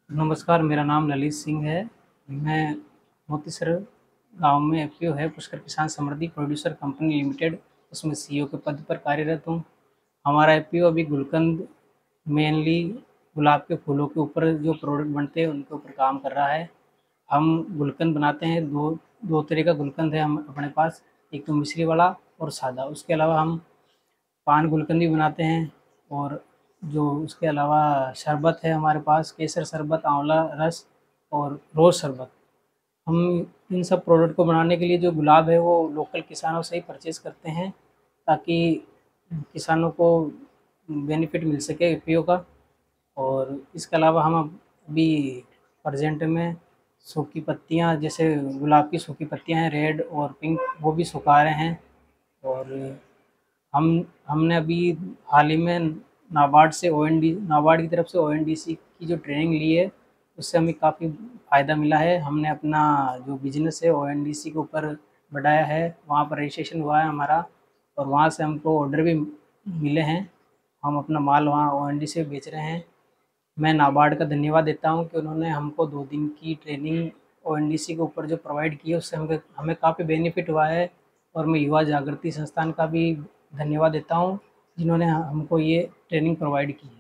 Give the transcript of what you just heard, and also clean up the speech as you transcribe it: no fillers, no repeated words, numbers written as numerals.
नमस्कार, मेरा नाम ललित सिंह है। मैं मोतीसर गाँव में एफपीओ है, Pushkar Kisan Samriddhi producer company limited, उसमें सीईओ के पद पर कार्यरत हूँ। हमारा एफपीओ अभी गुलकंद, मेनली गुलाब के फूलों के ऊपर जो प्रोडक्ट बनते हैं उनके ऊपर काम कर रहा है। हम गुलकंद बनाते हैं, दो तरह का गुलकंद है हम अपने पास, एक तो मिश्री वाला और सादा। उसके अलावा हम पान गुलकंद भी बनाते हैं, और जो उसके अलावा शरबत है हमारे पास, केसर शरबत, आंवला रस और रोज़ शरबत। हम इन सब प्रोडक्ट को बनाने के लिए जो गुलाब है वो लोकल किसानों से ही परचेज़ करते हैं, ताकि किसानों को बेनिफिट मिल सके एफपीओ का। और इसके अलावा हम अभी प्रेजेंट में सूखी पत्तियाँ, जैसे गुलाब की सूखी पत्तियाँ हैं रेड और पिंक, वो भी सुखा रहे हैं। और हम हमने अभी हाल ही में नाबार्ड की तरफ से ओएनडीसी की जो ट्रेनिंग ली है, उससे हमें काफ़ी फ़ायदा मिला है। हमने अपना जो बिजनेस है ओएनडीसी के ऊपर बढ़ाया है, वहाँ पर रजिस्ट्रेशन हुआ है हमारा, और वहाँ से हमको ऑर्डर भी मिले हैं। हम अपना माल वहाँ ओएनडीसी से बेच रहे हैं। मैं नाबार्ड का धन्यवाद देता हूँ कि उन्होंने हमको 2 दिन की ट्रेनिंग ओएनडीसी के ऊपर जो प्रोवाइड की है, उससे हमें हमें काफ़ी बेनिफिट हुआ है। और मैं युवा जागृति संस्थान का भी धन्यवाद देता हूँ, जिन्होंने हमको ये ट्रेनिंग प्रोवाइड की है।